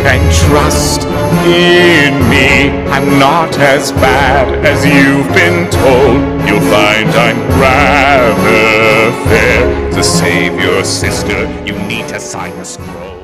and trust in me. I'm not as bad as you've been told. You'll find I'm rather fair. To save your sister, you need to sign a scroll.